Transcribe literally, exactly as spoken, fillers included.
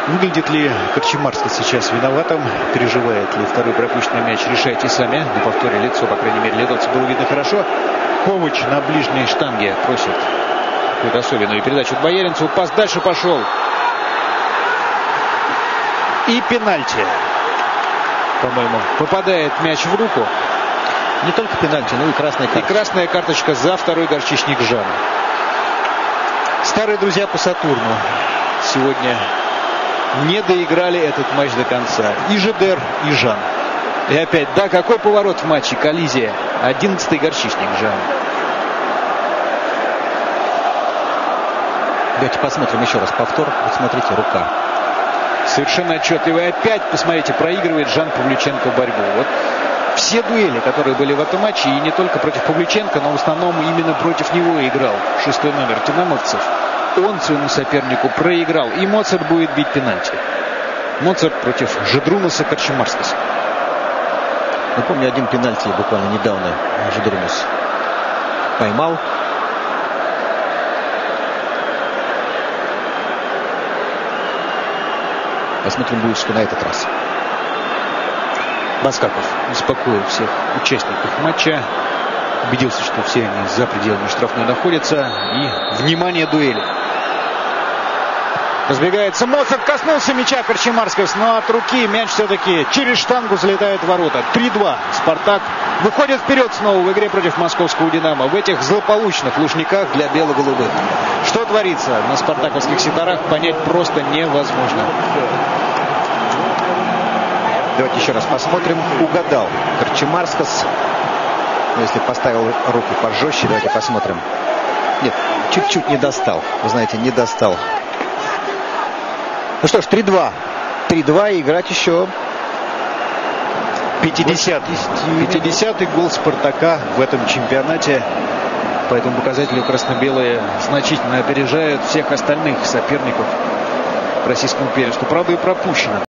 Выглядит ли Карчемарский сейчас виноватым? Переживает ли второй пропущенный мяч? Решайте сами. На повторе лицо, по крайней мере, литовца было видно хорошо. Ковач на ближней штанге просит какую-то особенную передачу от Бояринцеву. Пас дальше пошел. И пенальти. По-моему, попадает мяч в руку. Не только пенальти, но и красная карточка. И красная карточка за второй горчичник Жана. Старые друзья по Сатурну сегодня не доиграли этот матч до конца. И Жедер, и Жан. И опять, да, какой поворот в матче, коллизия. Одиннадцатый горчичник Жан. Давайте посмотрим еще раз повтор. Вот смотрите, рука. Совершенно отчетливо. И опять, посмотрите, проигрывает Жан Павлюченко борьбу. Вот все дуэли, которые были в этом матче, и не только против Павлюченко, но в основном именно против него играл шестой номер динамовцев. Он своему сопернику проиграл. И Моцарт будет бить пенальти. Моцарт против Жедрунаса Карчемарскис. Напомню, один пенальти буквально недавно Жедрунас поймал. Посмотрим, будет что на этот раз. Баскаков успокоил всех участников матча. Убедился, что все они за пределами штрафной находятся. И внимание, дуэли. Разбегается Моцарт, коснулся мяча Карчемарскис, но от руки мяч все-таки через штангу залетает в ворота. три-два. Спартак выходит вперед снова в игре против московского «Динамо». В этих злополучных лужниках для бело-голубых. Что творится на спартаковских секторах, понять просто невозможно. Давайте еще раз посмотрим. Угадал Карчемарскис. Если поставил руку пожестче, давайте посмотрим. Нет, чуть-чуть не достал. Вы знаете, не достал. Ну что ж, три-два. три-два, и играть еще. пятидесятый. пятидесятый гол Спартака в этом чемпионате. По этому показателю красно-белые значительно опережают всех остальных соперников в российском первенстве. Правда, и пропущено.